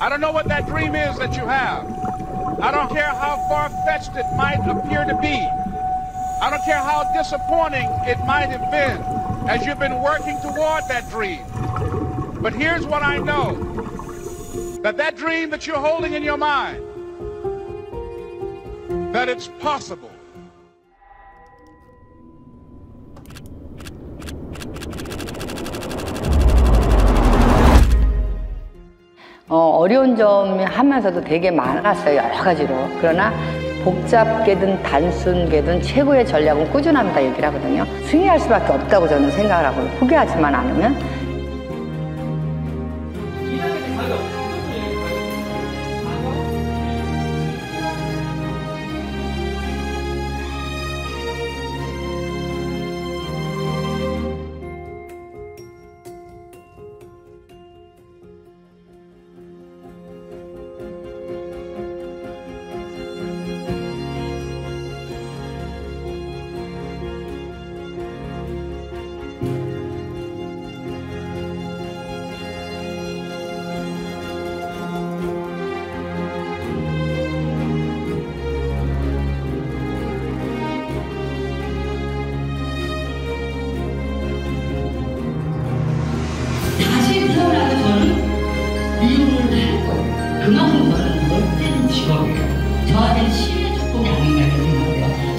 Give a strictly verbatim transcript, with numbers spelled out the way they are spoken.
I don't know what that dream is that you have. I don't care how far-fetched it might appear to be. I don't care how disappointing it might have been as you've been working toward that dream. But here's what I know, that that dream that you're holding in your mind, that it's possible. 어, 어려운 점이 하면서도 되게 많았어요, 여러 가지로. 그러나 복잡게든 단순게든 최고의 전략은 꾸준함이다 얘기를 하거든요. 승리할 수밖에 없다고 저는 생각을 하고, 포기하지만 않으면. 그만큼 저는 멋진 직업이에요. 저한테는 신의 축복이 아닌가 이렇게 생각해요.